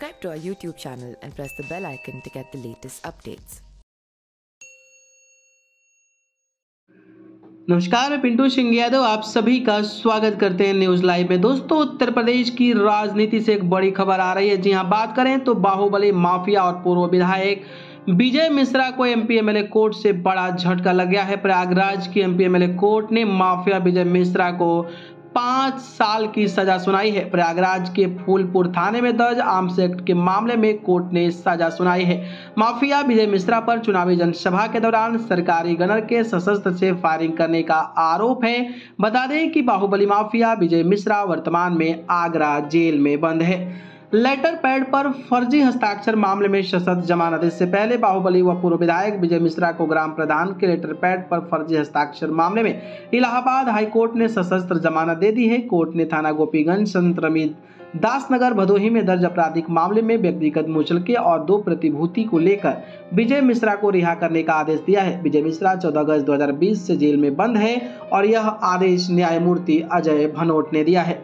Subscribe to our YouTube channel and press the bell icon to get the latest updates. नमस्कार, मैं पिंटू सिंह यादव आप सभी का स्वागत करते हैं न्यूज लाइव में। दोस्तों, उत्तर प्रदेश की राजनीति से एक बड़ी खबर आ रही है। जी हां, बात करें तो बाहुबली माफिया और पूर्व विधायक विजय मिश्रा को एमपी एमएलए कोर्ट से बड़ा झटका लग गया है। प्रयागराज की एमपी एमएलए कोर्ट ने माफिया विजय मिश्रा को 5 साल की सजा सुनाई है। प्रयागराज के फूलपुर थाने में दर्ज आर्म्स एक्ट के मामले में कोर्ट ने सजा सुनाई है। माफिया विजय मिश्रा पर चुनावी जनसभा के दौरान सरकारी गनर के सशस्त्र से फायरिंग करने का आरोप है। बता दें कि बाहुबली माफिया विजय मिश्रा वर्तमान में आगरा जेल में बंद है। लेटर पैड पर फर्जी हस्ताक्षर मामले में सशर्त जमानत। इससे पहले बाहुबली व पूर्व विधायक विजय मिश्रा को ग्राम प्रधान के लेटर पैड पर फर्जी हस्ताक्षर मामले में इलाहाबाद हाईकोर्ट ने सशस्त्र जमानत दे दी है। कोर्ट ने थाना गोपीगंज संत रमीज दासनगर भदोही में दर्ज आपराधिक मामले में व्यक्तिगत मुचलके और 2 प्रतिभूति को लेकर विजय मिश्रा को रिहा करने का आदेश दिया है। विजय मिश्रा 14 अगस्त 2020 से जेल में बंद है और यह आदेश न्यायमूर्ति अजय भनोट ने दिया है।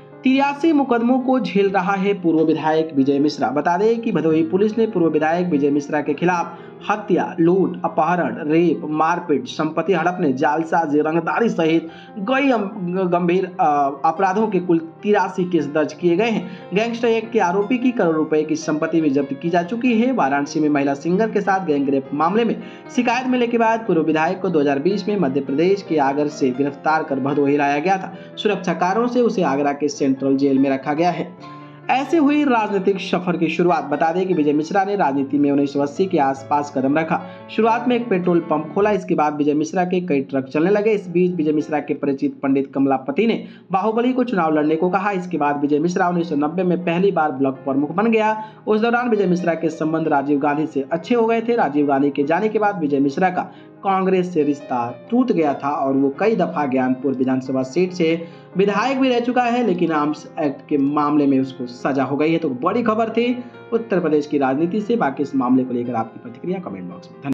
83 मुकदमों को झेल रहा है पूर्व विधायक विजय मिश्रा। बता दें कि भदोही पुलिस ने पूर्व विधायक विजय मिश्रा के खिलाफ हत्या, लूट, अपहरण, रेप, मारपीट, संपत्ति हड़पने, जालसाजी, रंगदारी सहित कई गंभीर अपराधों के कुल 83 केस दर्ज किए गए हैं। गैंगस्टर एक्ट के आरोपी की करोड़ रुपए की संपत्ति भी जब्त की जा चुकी है। वाराणसी में महिला सिंगर के साथ गैंगरेप मामले में शिकायत मिलने के बाद पूर्व विधायक को 2020 में मध्य प्रदेश के आगर से गिरफ्तार कर भदोही लाया गया था। सुरक्षा कारणों से उसे आगरा के सेंट्रल जेल में रखा गया है। ऐसे हुई राजनीतिक सफर की शुरुआत। बता दें कि विजय मिश्रा ने राजनीति में 1980 के आसपास कदम रखा। शुरुआत में एक पेट्रोल पंप खोला, इसके बाद विजय मिश्रा के कई ट्रक चलने लगे। इस बीच विजय मिश्रा के परिचित पंडित कमलापति ने बाहुबली को चुनाव लड़ने को कहा। इसके बाद विजय मिश्रा 1990 में पहली बार ब्लॉक प्रमुख बन गया। उस दौरान विजय मिश्रा के संबंध राजीव गांधी से अच्छे हो गए थे। राजीव गांधी के जाने के बाद विजय मिश्रा का कांग्रेस से रिश्ता टूट गया था और वो कई दफा ज्ञानपुर विधानसभा सीट से विधायक भी रह चुका है, लेकिन आर्म्स एक्ट के मामले में उसको सजा हो गई है। तो बड़ी खबर थी उत्तर प्रदेश की राजनीति से। बाकी इस मामले को लेकर आपकी प्रतिक्रिया कमेंट बॉक्स में।